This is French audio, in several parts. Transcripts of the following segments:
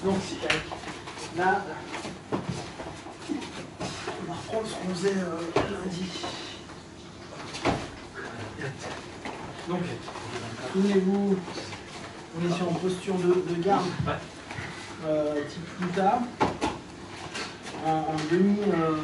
Donc là, on va reprendre ce qu'on faisait lundi. Donc, souvenez-vous, on est sur une posture de garde type Luta, en demi,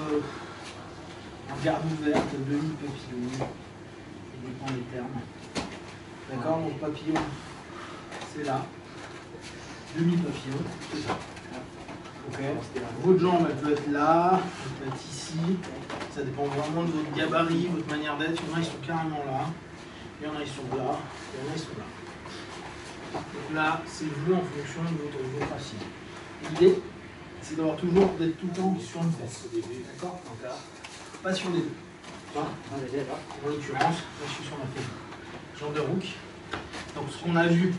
en garde ouverte, demi papillon, ça dépend des termes. D'accord, donc papillon, c'est là, demi papillon, c'est ça. Ok. Votre jambe, elle peut être là, elle peut être ici, ça dépend vraiment de votre gabarit, votre manière d'être. Il y en a, ils sont carrément là, il y en a, ils sont là, il y en a, ils sont là. Donc là, c'est vous en fonction de votre assise. L'idée, c'est d'avoir toujours d'être tout le temps sur une fesse. D'accord? Pas sur les deux. En l'occurrence, là je suis sur ma fesse. Genre de hook. Donc ce qu'on a vu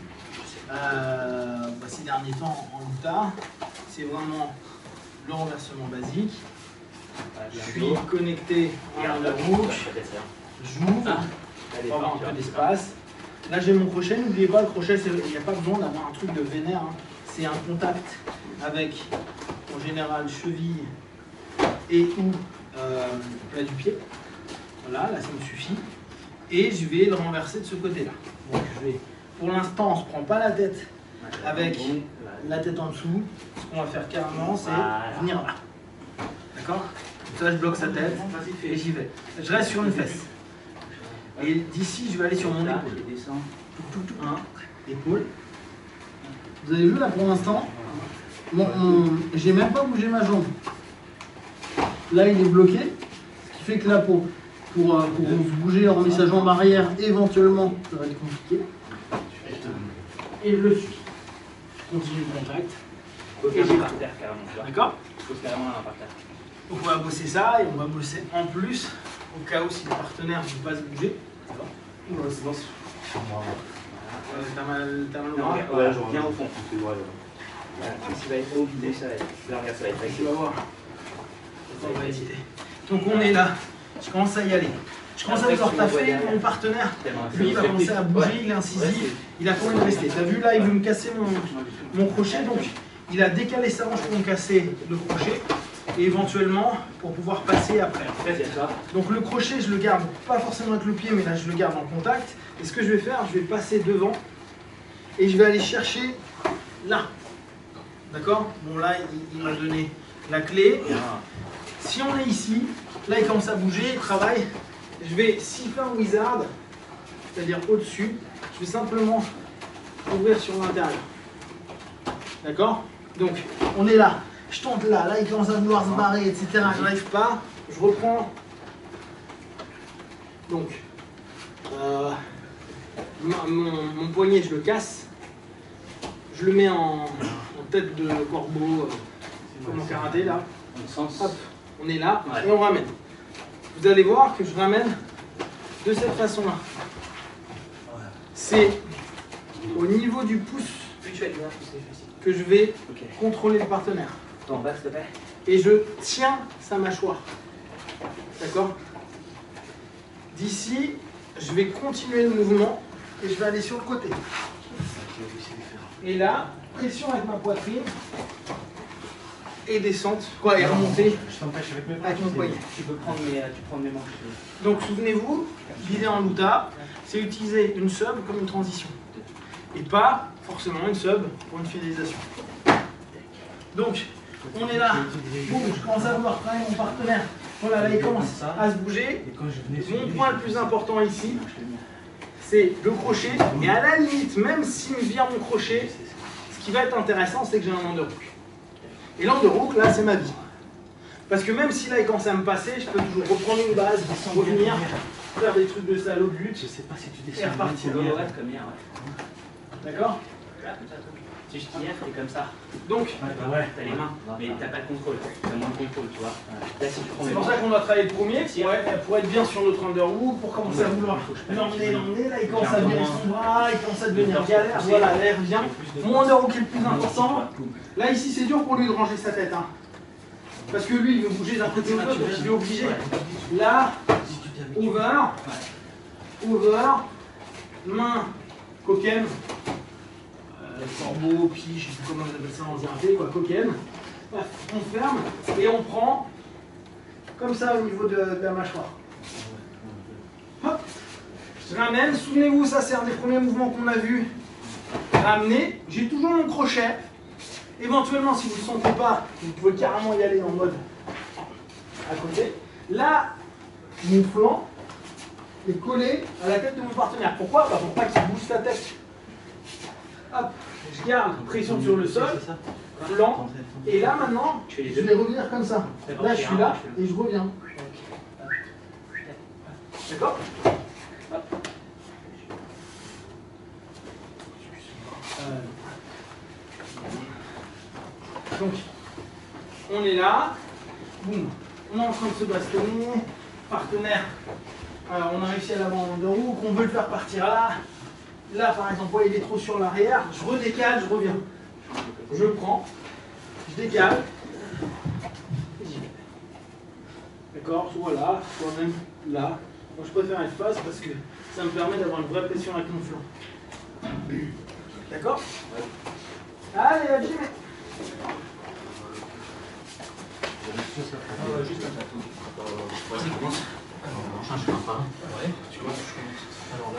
ces derniers temps en Luta, c'est vraiment le renversement basique. Je suis connecté à un hook. J'ouvre pour avoir un peu d'espace. Là j'ai mon crochet, n'oubliez pas le crochet, il n'y a pas besoin d'avoir un truc de vénère, hein. C'est un contact avec en général cheville et ou plat du pied. Voilà, là ça me suffit. Et je vais le renverser de ce côté-là. Donc je vais, pour l'instant on ne se prend pas la tête avec la tête en dessous. Ce qu'on va faire carrément c'est venir là. D'accord? Donc là je bloque sa tête et j'y vais. Je reste sur une fesse. Et d'ici, je vais aller sur mon épaule. Épaule. Vous avez vu là pour l'instant, j'ai même pas bougé ma jambe. Là, il est bloqué. Ce qui fait que là, pour se bouger, on remet sa jambe arrière, éventuellement, ça va être compliqué. Et je le suis. Je continue le contact. Et j'ai par terre carrément. D'accord? Il faut carrément la main par terre. Donc on va bosser ça et on va bosser en plus, au cas où si le partenaire ne veut pas se bouger. C'est bon. T'as mal au bras? Ouais, je reviens au fond. Ça va être obligé, ça va être. Tu vas voir. On va hésiter. Donc on est là. Je commence à y aller. Je commence à vouloir taffer. Mon partenaire, lui, il va commencer à bouger. Il est incisif. Il a combien de rester? T'as vu là, il veut me casser mon crochet. Donc il a décalé sa hanche pour me casser le crochet. Et éventuellement pour pouvoir passer après. Donc le crochet, je le garde pas forcément avec le pied, mais là je le garde en contact. Et ce que je vais faire, je vais passer devant et je vais aller chercher là. D'accord? Bon là, il m'a donné la clé. Si on est ici, là il commence à bouger, il travaille. Je vais siffler un wizard, c'est-à-dire au-dessus. Je vais simplement ouvrir sur l'intérieur. D'accord? Donc on est là. Je tente là, il commence à vouloir se barrer, etc. Je n'arrive pas, je reprends. Donc, mon poignet, je le casse. Je le mets en tête de corbeau, comme en karaté là. Hop, on est là et on ramène. Vous allez voir que je ramène de cette façon-là. C'est au niveau du pouce que je vais contrôler le partenaire. Et je tiens sa mâchoire. D'accord? D'ici, je vais continuer le mouvement et je vais aller sur le côté. Et là, pression avec ma poitrine et descente, et remontée avec mon poignet. Tu peux prendre mes manches. Donc souvenez-vous, l'idée en Luta, c'est utiliser une sub comme une transition. Et pas forcément une sub pour une finalisation. Donc, on est là, boum, je commence à vouloir travailler mon partenaire. Voilà, là il commence à se bouger. Mon point le plus important ici, c'est le crochet. Et à la limite, même s'il me vient mon crochet, ce qui va être intéressant, c'est que j'ai un underhook. Et l'underhook, là, c'est ma vie. Parce que même si là il commence à me passer, je peux toujours reprendre une base, revenir, faire des trucs de salaud de lutte. Je sais pas si tu descends. Et repartir. Comme hier, D'accord? Si je tire, c'est comme ça. Donc, t'as les mains, mais t'as pas de contrôle. T'as moins de contrôle, tu vois. Là, si tu prends c'est pour ça qu'on doit travailler le premier, pour être bien sur notre underhook, pour commencer à vouloir l'emmener. Là, il commence à virer son bras, il commence à devenir galère. Voilà, l'air vient. Mon underhook est le plus important. Là, ici, c'est dur pour lui de ranger sa tête. Hein. Parce que lui, il veut bouger d'un côté ou de l'autre, donc je vais obligé. Là, over, main, coquine. corbeau, pige, je sais plus comment on appelle ça en ZRP, quoi, coquine. Bref, on ferme et on prend comme ça au niveau de la mâchoire. Hop, je ramène, souvenez-vous, ça c'est un des premiers mouvements qu'on a vu. Ramener, j'ai toujours mon crochet. Éventuellement, si vous ne le sentez pas, vous pouvez carrément y aller en mode à côté. Là, mon flanc est collé à la tête de mon partenaire. Pourquoi? Pour pas qu'il bouge sa tête. Hop, je garde pression sur le sol, flanc, et là maintenant, je vais revenir comme ça. Là, je suis là et je reviens. D'accord? Donc, on est là, boum, on est en train de se bastonner, partenaire, on a réussi à l'avoir en deux roues, qu'on veut le faire partir là. Là, par exemple, il est trop sur l'arrière, je redécale, je reviens. Je prends, je décale, et j'y vais. D'accord? Soit là, soit même là. Moi, je préfère être face parce que ça me permet d'avoir une vraie pression avec mon flanc. D'accord? Allez, à Jimmy. Juste comme ça, tout. Vas-y, commence. On change pas. Ouais, tu commences, je commence. Alors là,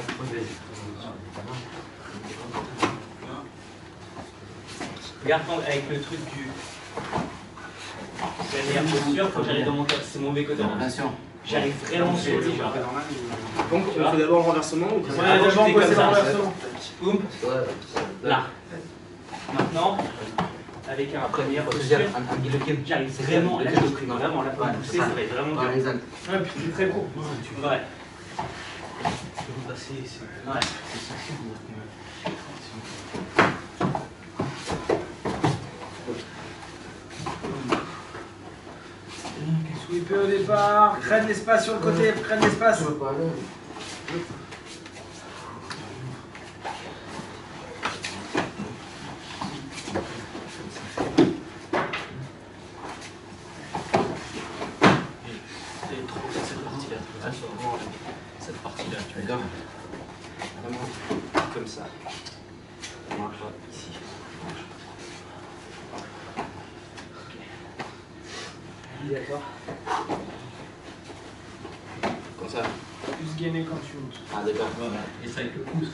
regarde avec le truc du. C'est la meilleure posture, faut que j'arrive dans mon côté. C'est mon mauvais côté. Attention. J'arrive vraiment sur le genre. Donc, on fait d'abord le renversement ou d'abord on fait le renversement. Boum. Là. Maintenant, avec un première posture, j'arrive vraiment, là je prie vraiment, là pour pousser, ça va être vraiment dur. Ouais, puis c'est très beau. Ouais. Ouais. Sweeper au départ, crée de l'espace sur le côté, crée de l'espace. Cette partie-là, tu vois. Vraiment comme ça. On marche ici. D'accord. Comme ça. Plus gainé quand tu montes. Ah d'accord. Voilà. Et ça avec le pouce.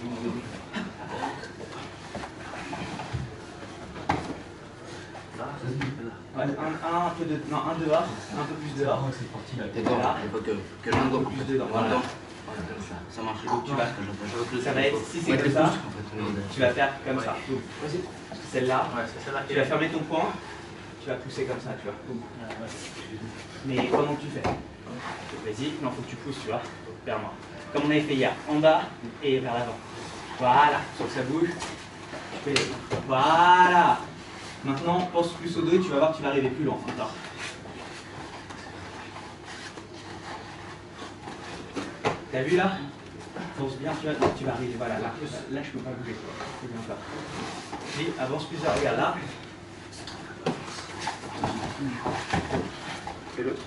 Ouais, un peu de. Non, un dehors, un peu plus dehors. C'est parti là. D'accord. Il faut que l'angle plus dedans. Voilà. Voilà, comme ça. Ça marche. Ça va être, si c'est comme ça, tu vas faire comme ça. Vas-y. Celle-là, tu vas fermer ton poing, tu vas pousser comme ça, tu vois. Mais pendant que tu fais, vas-y, non, faut que tu pousses, tu vois, vers moi. Comme on avait fait hier, en bas et vers l'avant. Voilà, sur sa bouche. Tu fais, voilà. Maintenant, pense plus au dos et tu vas voir que tu vas arriver plus loin encore. T'as vu là? Pense bien, tu vas arriver. Voilà, là je peux pas bouger. C'est bien ça. Et avance plus, regarde là. Et l'autre.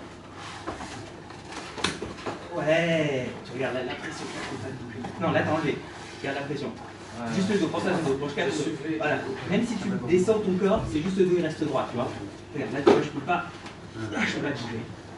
Ouais, tu regardes la pression. Non, là t'as enlevé. Regarde la pression. Juste le dos, pense à ton dos, penche 4 le dos. Voilà. Même si tu descends ton corps, c'est juste le dos, il reste droit, tu vois. Regarde, là tu vois, je peux pas bouger.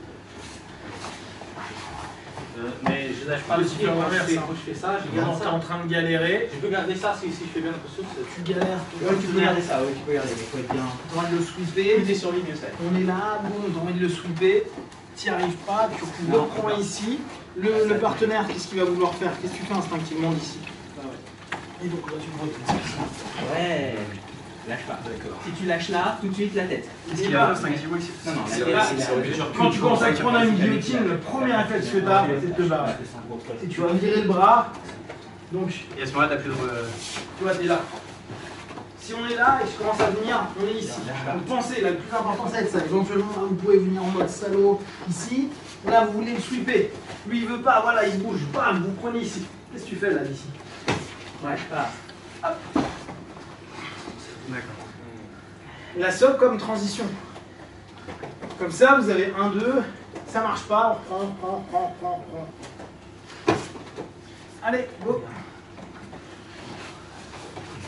Mais je lâche pas Le le cycle pied quand inverse, hein. je fais ça, je Quand garde t'es ça. en train de galérer, Je peux garder ça si je fais bien la posture. tu galères. Ouais, tu peux garder ça, ouais, tu peux garder, mais faut être bien. T'as envie de le sweeper. Plus t'es sur lui, mieux c'est. On est là, boum, t'as envie de le sweeper. T'y arrives pas, tu Non, reprends non. ici. Le partenaire, qu'est-ce qu'il va vouloir faire? Qu'est-ce que tu fais instinctivement d'ici? Et donc là, tu me retournes. Ouais. Lâche pas. D'accord. Si tu lâches là, tout de suite la tête. Et là, instinctivement, ici. Non, non, C'est la vrai, tête, c'est c'est Quand tu commences à te prendre à une guillotine, le premier réflexe que tu as, c'est de te barrer. Et tu vas virer le bras. Donc, Et à ce moment-là, t'as plus de. tu vois, t'es là. Si on est là et je commence à venir, on est ici. Donc pensez, là, le plus important, ça va être ça. Éventuellement, là, vous pouvez venir en mode salaud ici. Là, vous voulez le sweeper. Lui, il veut pas, voilà, il se bouge. Bam, vous prenez ici. Qu'est-ce que tu fais là, d'ici? Lâche pas. Hop. D'accord. La seule comme transition. Comme ça, vous avez 1, 2. Ça marche pas. On reprend. Allez, go.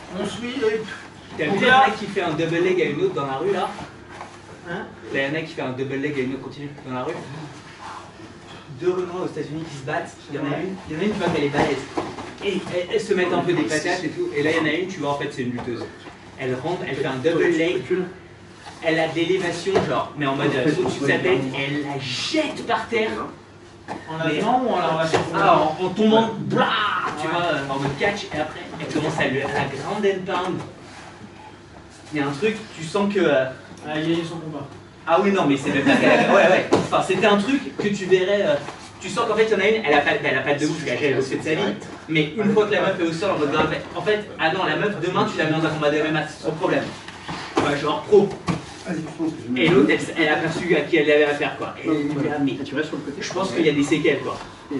On suit et... T'as vu un mec qui fait un double leg à une autre dans la rue là? Hein? T'as un mec qui fait un double leg à une autre continue dans la rue? Deux Renois aux États-Unis qui se battent. Il y en a une, tu vois qu'elle est balèze. Et elles se mettent un peu des patates et tout. Et là, il y en a une, tu vois, en fait, c'est une lutteuse. Elle rentre, elle fait un double leg. Elle a de l'élévation, genre, mais en mode au-dessus de sa tête, elle la jette par terre. En attendant ou en la relation? Ah, en tombant, blah, tu vois, en mode catch. Et après, elle commence à la ground and pound. Il y a un truc, tu sens que. Il a gagné son combat. Ah oui, non, mais c'est même pas qu'elle a... Ouais. Enfin, c'était un truc que tu verrais... Tu sens qu'en fait, il y en a une, elle a pas de ouf, elle a bossé de sa vie. Mais une fois que la meuf est au sol, en mode grave... En fait, ah non, la meuf, demain, tu la mets dans un combat de MMA, c'est son problème. Ouais, genre pro. Et l'autre, elle a aperçu à qui elle avait affaire, quoi. Et mais tu restes sur le côté. je pense qu'il y a des séquelles, quoi. Ouais,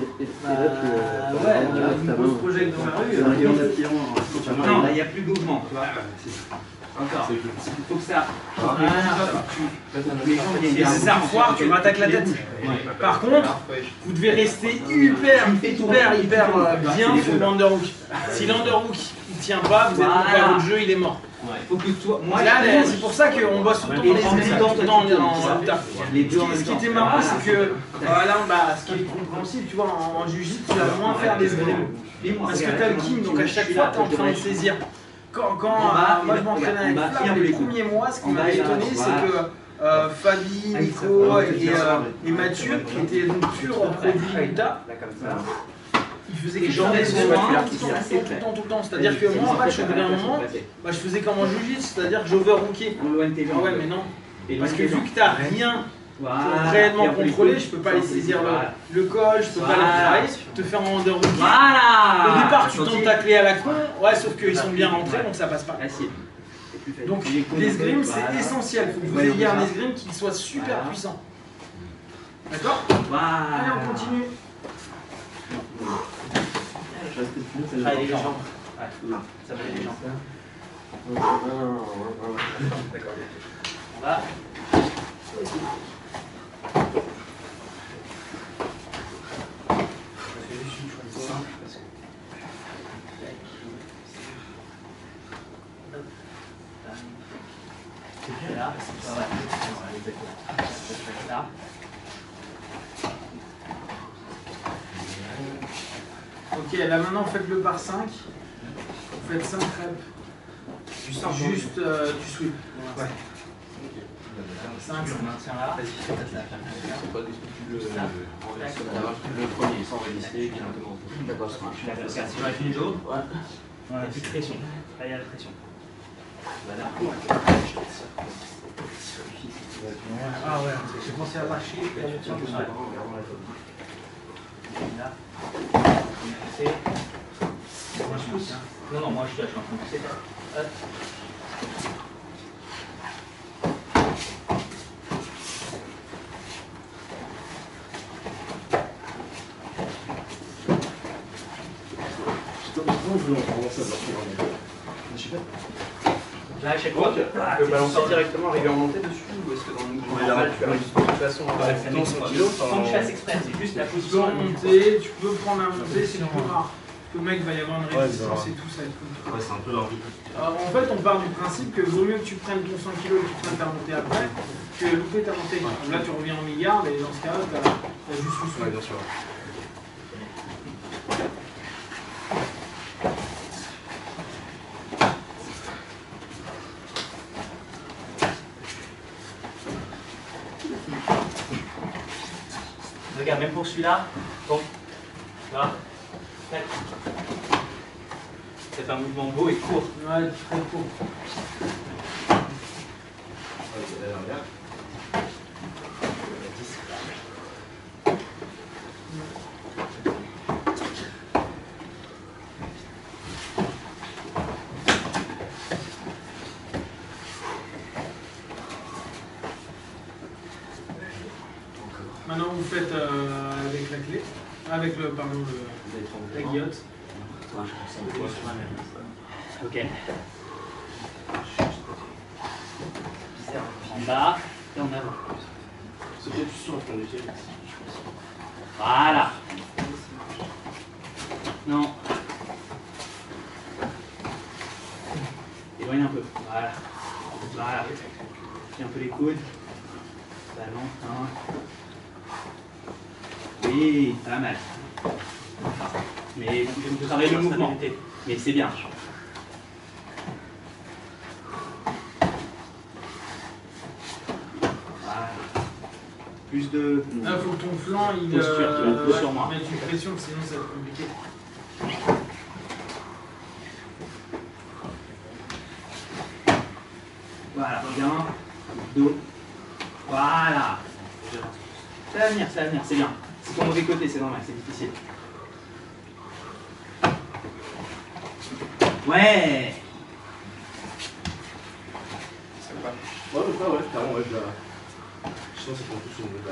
une grosse project dans la rue. Non, là, il n'y a plus de mouvement, tu vois. Encore. Il faut que ça. Et si ça refoire, tu m'attaques la tête. Par contre, vous devez rester hyper bien sur l'underhook. Si l'underhook il tient pas, vous êtes pas votre jeu, il est mort. Faut que toi. Moi, là, c'est pour ça qu'on bosse tout le temps dans les deux. Ce qui était marrant, c'est que là, ce qui est compréhensible, tu vois, en jiu-jitsu, tu vas moins faire des escrimes. Parce que t'as le king, donc à chaque fois, t'es en train de saisir. Quand moi je m'entraînais avec Flav, les premiers mois, ce qui m'a étonné, c'est que Fabi, Nico et Mathieu, qui étaient donc purs produits Utah, ils faisaient quelque chose tout le temps. C'est-à-dire que moi en match, au bout d'un moment, je faisais comme en jiu-jitsu, c'est-à dire que j'overhookais. Ah ouais, mais non. Parce que vu que t'as rien pour réellement contrôler, je peux pas aller saisir le col, je peux pas aller travailler, te faire en underhook. Au départ, tu tentes ta clé à la con, ouais, sauf qu'ils sont bien rentrés, donc ça passe pas. Donc l'esgrime, c'est essentiel. Il faut que vous ayez un esgrime qui soit super puissant. D'accord? Allez, on continue. Travailler les jambes. Ça va les jambes. D'accord. On va. Là, là. Ok, là maintenant faites le par 5. Vous faites 5 reps. Juste, tu sweep. Ouais. 5, on maintient là. Le premier, sans résister, directement. D'accord, ça marche. Si on a fini d'eau, il n'y a plus de pression. Là, il y a la pression. Voilà. Ah ouais, j'ai pensé à lâcher. Là. Moi je pousse. Non, moi je suis en train de pousser. Là, à chaque fois, tu peux balancer directement, arriver en montée dessus, ou est-ce que dans le mouvement normal, tu arrives de toute façon à faire 100 kg sans que je fasse exprès, c'est juste la position. Montée, tu peux prendre la montée, c'est plus rare. Le mec va y avoir une résistance et tout, ça va être cool. Ouais, c'est un peu leur vie. En fait, on part du principe que vaut mieux que tu prennes ton 100 kg et que tu prennes ta montée après, que louper ta montée. Là, tu reviens en milliard, et dans ce cas-là, tu as juste le Ouais, bien sûr. Regarde, même pour celui-là, bon, là, c'est un mouvement beau et court. Ouais, très court. Maintenant, vous faites avec la clé, avec le, pardon, la guillotte. Ok. En bas et en avant. Voilà. Non. Éloigne un peu. Voilà. Voilà. Plie un peu les coudes. Ballon. Oui, pas mal. Mais on peut travailler le mouvement. Mais c'est bien. Voilà. Plus de... Il faut que ton flanc, il mette une pression, sinon ça va être compliqué. Voilà, bien. Dos. Voilà. Ça va venir, c'est bien. C'est ton mauvais côté, c'est normal, c'est difficile. Ouais. Ouais, carrément, ouais, je la... Sinon, c'est pour tout sur le niveau de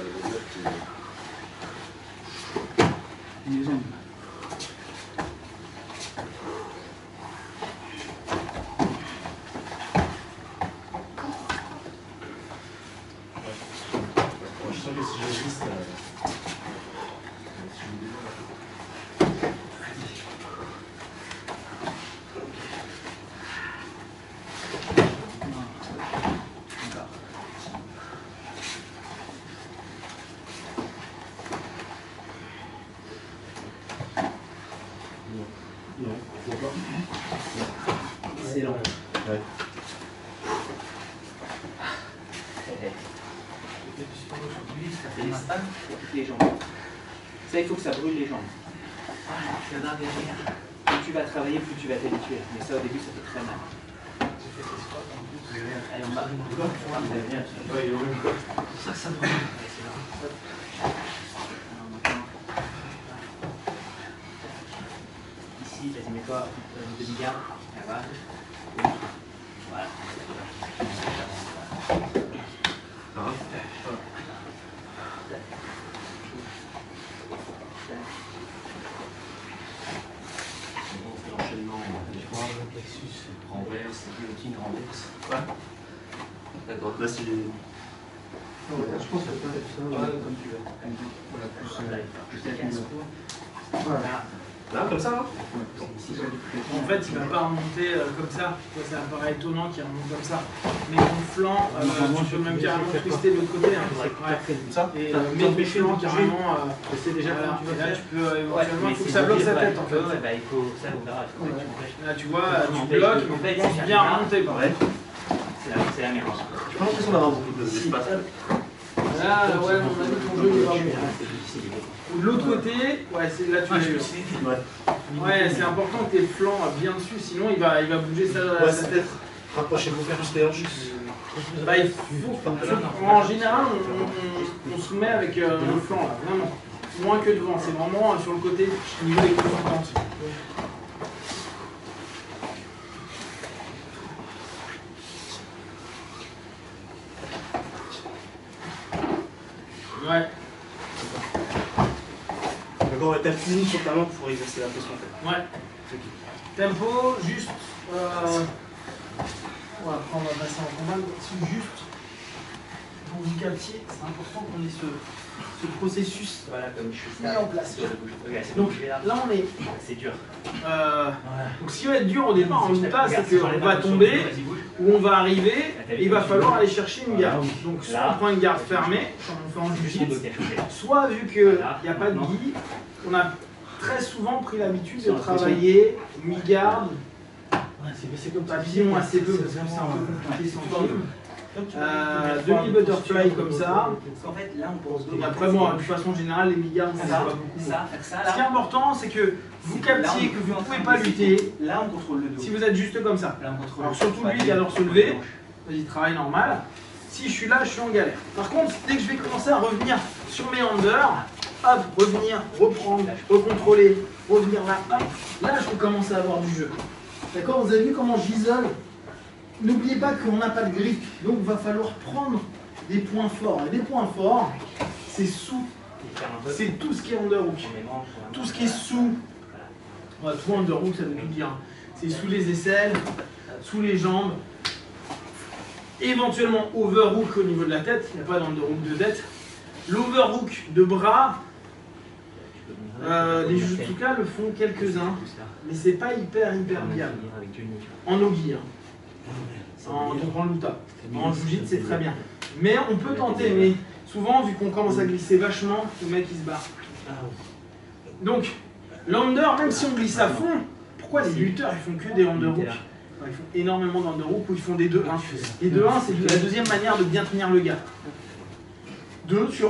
la Les jambes. Je sens que si je résiste, Excellent. Ouais. Les jambes. Ça, il faut que ça brûle les jambes. Plus tu vas travailler, plus tu vas t'habituer. Mais ça, au début, ça fait très mal. Allez, on va. Ça brûle. Ici, vas-y, mets-toi une demi-garde. Là-bas. Voilà. L'enchaînement, plexus, renverse, guillotine, renverse. Ouais. D'accord. Là, c'est... Je pense que ça, Comme tu veux. Voilà. Là, comme ça, là En fait, il ne va pas remonter comme ça. Ça paraît étonnant qu'il remonte comme ça. Mais ton flanc, tu peux même carrément twister de l'autre côté. Hein. Ouais. Ça Et mets ton flanc carrément. c'est déjà Voilà. tu Et vas là, faire. tu peux éventuellement, il faut que ça bloque sa tête en fait. Ouais, bah, il faut ça, on verra. Là, tu vois, tu bloques, mais tu penses bien remonter. Quoi. Ouais. C'est la merde. J'ai pas l'impression d'avoir beaucoup d'espace. Là, ouais, mon avis, ton jeu il va remonter. Ou de l'autre côté, ouais, c'est là tu es. Ouais. Ouais, c'est important que tes flancs bien dessus, sinon il va bouger sa tête. Rapprochez-vous plus les hanches. Bah, il faut, en général, on se met avec le flanc là, vraiment. Moins que devant, c'est vraiment sur le côté au niveau des conséquences. Ouais. D'accord, ouais, tape une sur ta main pour exercer la pression en fait. Ouais. Tempo, juste. Ouais, après on va passer en combat. Juste pour vous captiez, c'est important qu'on ait ce processus Voilà, comme je suis mis en place. Donc Donc là on est. c'est dur. Donc ce qui va être dur au départ en Utah, c'est qu'on va tomber, ou on va arriver, et il va falloir aller chercher une garde. Donc soit on prend une garde fermée, comme on fait en jiu-jitsu, soit vu qu'il n'y a pas de gi, on a très souvent pris l'habitude de travailler mi-garde, papillon assez peu parce que c'est un peu compliqué sans film. Demi-butterfly comme ça. En fait, là, on pense Et après, bon, de façon générale, les mi-gardes, ça va beaucoup. Ce qui est important, c'est que vous captiez que vous ne pouvez pas lutter là, on contrôle le dos. si vous êtes juste comme ça. Là, on contrôle Alors surtout lui qui adore se lever, vas-y, travaille normal. Si je suis là, je suis en galère. Par contre, dès que je vais commencer à revenir sur mes handers, hop, revenir, reprendre, recontrôler, revenir là, hop, là je peux commencer à avoir du jeu. D'accord? Vous avez vu comment j'isole? N'oubliez pas qu'on n'a pas de grip, donc il va falloir prendre des points forts. Et des points forts, c'est sous, c'est tout ce qui est underhook. Tout ce qui est sous, ouais, tout underhook ça veut tout dire. C'est sous les aisselles, sous les jambes, éventuellement overhook au niveau de la tête, il n'y a pas d'underhook de tête. L'overhook de bras, les judokas le font quelques-uns, mais c'est pas hyper bien en no-gi. Donc en luta. En jiu-jitsu, c'est très bien. Mais on peut tenter, mais souvent, vu qu'on commence à glisser vachement, le mec il se barre. Donc, l'under, même si on glisse à fond, pourquoi les lutteurs ils font que des underhooks? Ils font énormément d'underhooks ou ils font des 2-1. Les 2-1, c'est la deuxième manière de bien tenir le gars. 2 sur 1.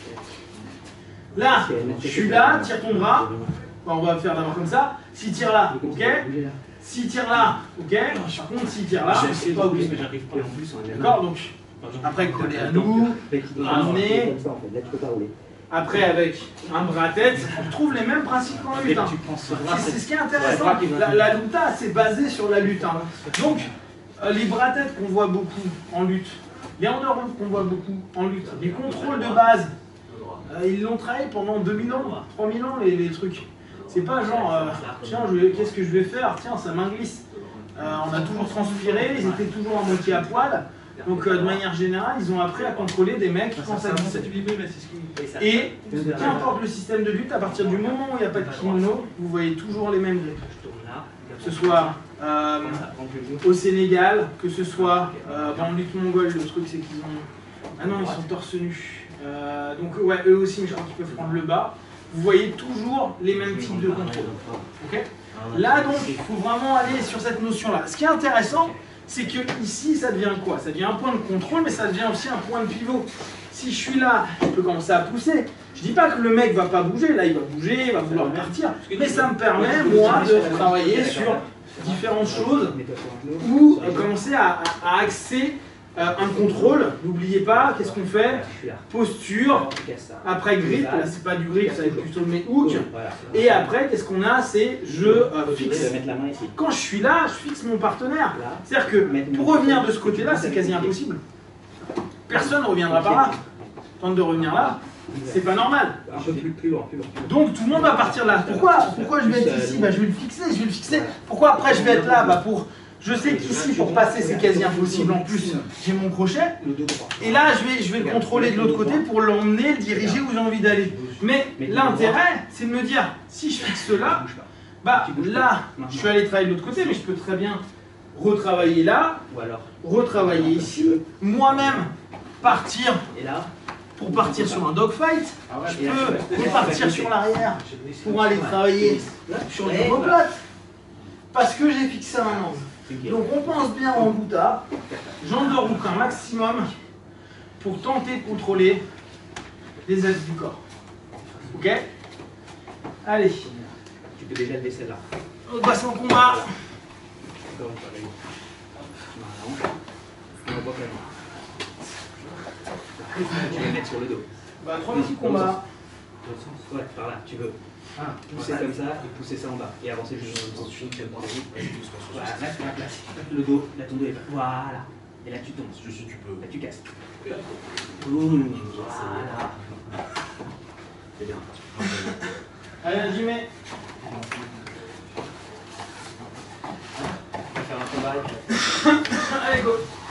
Là, je suis là, tire ton bras. On va faire d'abord comme ça. S'il tire là, ok. S'il tire là, ok. Par contre, s'il tire là, c'est pas ok. D'accord, donc après coller à nous, ramener. Après avec un bras à tête, on retrouve les mêmes principes qu'en lutte. C'est ce qui est intéressant. La luta, c'est basé sur la lutte. Donc, les bras à tête qu'on voit beaucoup en lutte, les underhooks qu'on voit beaucoup en lutte, les contrôles de base, ils l'ont travaillé pendant 2000 ans, 3000 ans les trucs. C'est pas genre, tiens, qu'est-ce que je vais faire? Tiens, ça m'inglisse. On a toujours transpiré, ils étaient toujours à moitié à poil. Donc de manière générale, ils ont appris à contrôler des mecs qui pensent à glisser. Et qu'importe le système de lutte, à partir du moment où il n'y a pas de kimono, vous voyez toujours les mêmes grippes. Que ce soit au Sénégal, que ce soit en lutte mongole, le truc c'est qu'ils ont... Ah non, ils sont torse nus. Donc ouais, eux aussi, je crois qu'ils peuvent prendre le bas. Vous voyez toujours les mêmes types de contrôle. Okay, là donc, il faut vraiment aller sur cette notion-là. Ce qui est intéressant, c'est que ici, ça devient quoi? Ça devient un point de contrôle, mais ça devient aussi un point de pivot. Si je suis là, je peux commencer à pousser. Je dis pas que le mec va pas bouger, là il va bouger, il va vouloir partir, mais ça me permet, moi, de travailler sur différentes choses ou commencer à axer un contrôle. N'oubliez pas, qu'est-ce qu'on fait? Posture, après grip, là c'est pas du grip, ça va être plutôt mes hooks. Et après, qu'est-ce qu'on a? C'est je fixe. Quand je suis là, je fixe mon partenaire. C'est-à-dire que pour revenir de ce côté-là, c'est quasi impossible. Personne ne reviendra par là. Tente de revenir là, c'est pas normal. Donc tout le monde va partir là. Pourquoi je vais être ici? Je vais le fixer, Pourquoi après je vais être là? Je sais qu'ici, pour passer, c'est quasi impossible. En plus, j'ai mon crochet. Et là, je vais le contrôler de l'autre côté pour l'emmener, le diriger où j'ai envie d'aller. Mais l'intérêt, c'est de me dire, si je fixe là, là, je suis allé travailler de l'autre côté, mais je peux très bien retravailler là, retravailler ici, moi-même partir pour partir sur un dogfight. Je peux repartir sur l'arrière pour aller travailler sur les omoplates. Parce que j'ai fixé un angle. Donc on pense bien en luta, j'endors un maximum pour tenter de contrôler les axes du corps. Ok? Allez. Tu peux déjà le laisser là. On passe en combat. Encore une fois, allez. Tu vas le mettre sur le dos. 3 petits combats. Ouais, par là, tu veux. Pousser comme ça et pousser ça en bas. Et avancer juste dans le sens. Voilà, reste sur la place. Le dos, là ton dos est pas. Voilà. Et là tu tombes. Si tu peux. Là tu casses. Voilà. C'est bien. Allez, j'y mets. On va faire un combat. Allez, go.